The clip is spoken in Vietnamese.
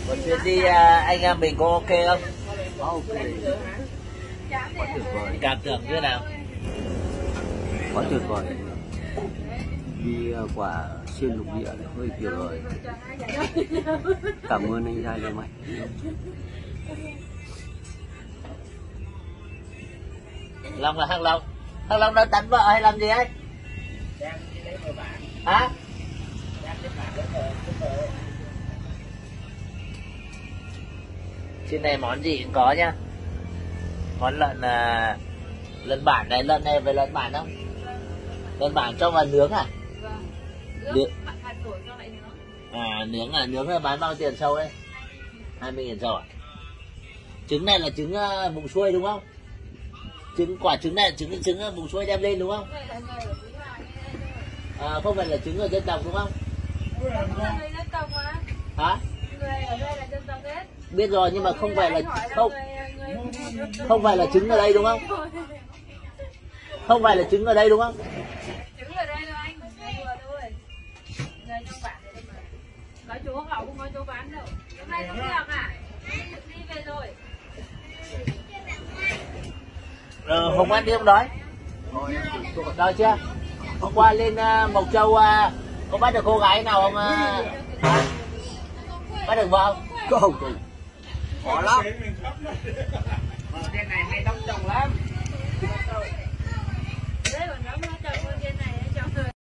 Một chuyến đi anh em mình có ok không? Ok. Quá tuyệt vời. Cảm tưởng như nào? Quá tuyệt vời. Đi quả xuyên lục địa hơi tuyệt vời. Cảm ơn anh Giai Lê Mạnh. Long là Thăng Long. Thăng Long đang tắm vợ hay làm gì anh? Hả? Trên này món gì cũng có nhá. Món lợn lợn bản này, lợn này về lợn bản không? Lợn bản cho vào nướng à? Nướng. À nướng là bán bao tiền sâu đấy? 20.000 sâu à? Trứng này là trứng vùng xuôi đúng không? Quả trứng này là trứng vùng xuôi đem lên đúng không? À, không phải là trứng ở dân tộc đúng không? Hả? Biết rồi nhưng mà không phải là không phải là trứng ở đây đúng không? Không phải là trứng ở đây đúng không? Trứng ở đây thôi anh, vừa thôi. Người trong bản này mà. Nói chú họ không nói chú bán đâu. Hôm nay không được à? Đi về rồi. Hùng ăn đi không đói? Đói chưa? Hôm qua lên Mộc Châu có bắt được cô gái nào không? Bắt được vợ không? Không. Khó lắm. Trên này hay đóng chồng lắm.